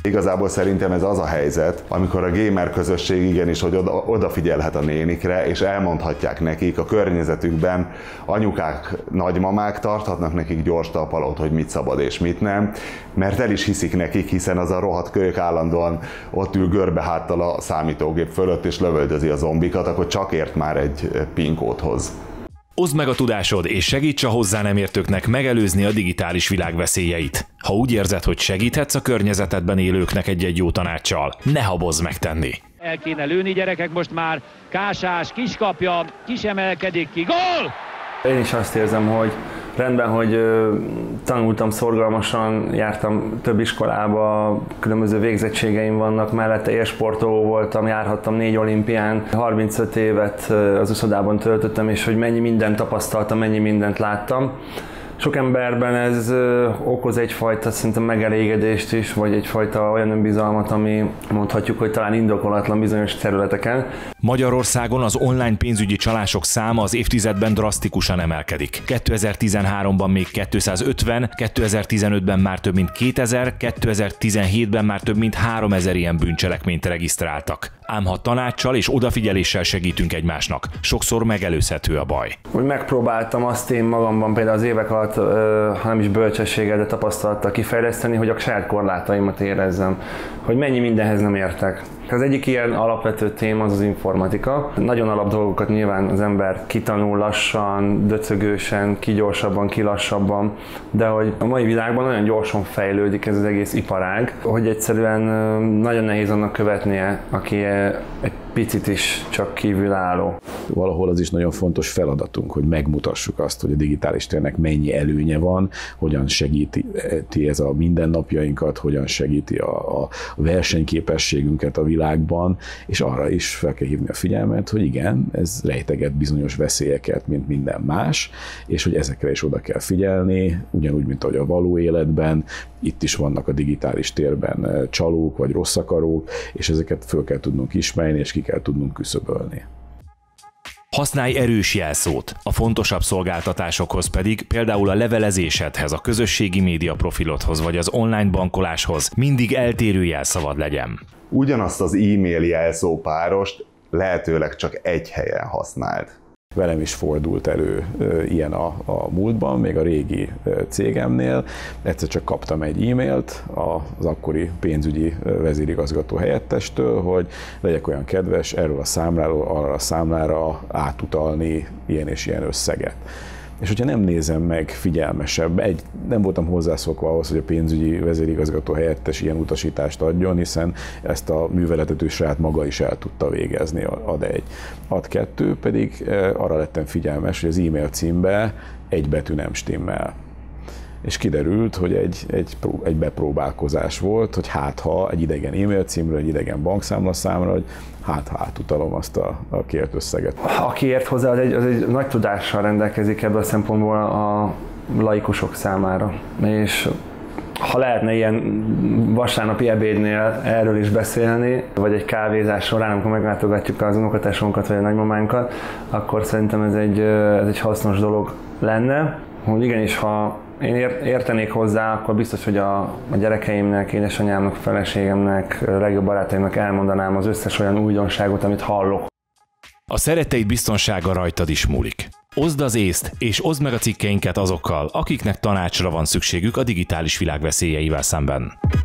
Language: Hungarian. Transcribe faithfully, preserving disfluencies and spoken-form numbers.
Igazából szerintem ez az a helyzet, amikor a gamer közösség igenis, hogy oda, odafigyelhet a nénikre, és elmondhatják nekik a környezetükben, anyukák, nagymamák tarthatnak nekik gyors talpalót, hogy mit szabad és mit nem, mert el is hiszik nekik, hiszen az a rohadt kölyök állandóan ott ül görbe háttal a számítógép fölött, és lövöldözi a zombikat, akkor csak ért már egy pinkódhoz. Oszd meg a tudásod, és segíts a hozzá nem értőknek megelőzni a digitális világ veszélyeit. Ha úgy érzed, hogy segíthetsz a környezetedben élőknek egy-egy jó tanáccsal, ne habozz megtenni. El kéne lőni, gyerekek, most már Kásás kiskapja, kisemelkedik ki, gól! Én is azt érzem, hogy rendben, hogy ö, tanultam szorgalmasan, jártam több iskolába, különböző végzettségeim vannak, mellette élsportoló voltam, járhattam négy olimpián, harmincöt évet az uszodában töltöttem, és hogy mennyi mindent tapasztaltam, mennyi mindent láttam. Sok emberben ez ö, okoz egyfajta szerintem megelégedést is, vagy egyfajta olyan önbizalmat, ami mondhatjuk, hogy talán indokolatlan bizonyos területeken. Magyarországon az online pénzügyi csalások száma az évtizedben drasztikusan emelkedik. kétezer-tizenháromban még kétszázötven, kétezer-tizenötben már több mint kétezer, kétezer-tizenhétben már több mint háromezer ilyen bűncselekményt regisztráltak. Ám ha tanáccsal és odafigyeléssel segítünk egymásnak, sokszor megelőzhető a baj. Hogy megpróbáltam azt én magamban például az évek alatt, ha nem is bölcsességgel, de tapasztalattal kifejleszteni, hogy a saját korlátaimat érezzem, hogy mennyi mindenhez nem értek. Az egyik ilyen alapvető téma az az informatika. Nagyon alap dolgokat nyilván az ember kitanul lassan, döcögősen, ki gyorsabban, ki lassabban, de hogy a mai világban nagyon gyorsan fejlődik ez az egész iparág, hogy egyszerűen nagyon nehéz annak követnie, aki egy picit is csak kívülálló. Valahol az is nagyon fontos feladatunk, hogy megmutassuk azt, hogy a digitális térnek mennyi előnye van, hogyan segíti ez a mindennapjainkat, hogyan segíti a, a versenyképességünket a világban, és arra is fel kell hívni a figyelmet, hogy igen, ez rejteget bizonyos veszélyeket, mint minden más, és hogy ezekre is oda kell figyelni, ugyanúgy, mint ahogy a való életben, itt is vannak a digitális térben csalók vagy rossz akarók, és ezeket föl kell tudnunk ismerni, és ki kell tudnunk küszöbölni. Használj erős jelszót, a fontosabb szolgáltatásokhoz pedig, például a levelezésedhez, a közösségi média profilodhoz vagy az online bankoláshoz mindig eltérő jelszavad legyen. Ugyanazt az e-mail jelszópárost lehetőleg csak egy helyen használd. Velem is fordult elő ilyen a, a múltban, még a régi cégemnél. Egyszer csak kaptam egy e-mailt az akkori pénzügyi vezérigazgató helyettestől, hogy legyek olyan kedves erről a számláról arra a számlára átutalni ilyen és ilyen összeget. És hogyha nem nézem meg figyelmesebb, egy, nem voltam hozzászokva ahhoz, hogy a pénzügyi vezérigazgató helyettes ilyen utasítást adjon, hiszen ezt a műveletet ő saját maga is el tudta végezni, ad egy. Ad kettő, pedig arra lettem figyelmes, hogy az e-mail címbe egy betű nem stimmel. És kiderült, hogy egy, egy, egy bepróbálkozás volt, hogy hát ha egy idegen e-mail címről, egy idegen bankszámlaszámra, hogy hát ha átutalom azt a, a kért összeget. Aki ért hozzá, az egy, az egy nagy tudással rendelkezik ebből a szempontból a laikusok számára. És ha lehetne ilyen vasárnapi ebédnél erről is beszélni, vagy egy kávézás során, amikor meglátogatjuk az unokatásunkat vagy a nagymamánkat, akkor szerintem ez egy, ez egy hasznos dolog lenne, hogy igenis, ha én értenék hozzá, akkor biztos, hogy a, a gyerekeimnek, édesanyámnak, feleségemnek, legjobb barátaimnak elmondanám az összes olyan újdonságot, amit hallok. A szeretteid biztonsága rajtad is múlik. Oszd az észt, és oszd meg a cikkeinket azokkal, akiknek tanácsra van szükségük a digitális világ veszélyeivel szemben.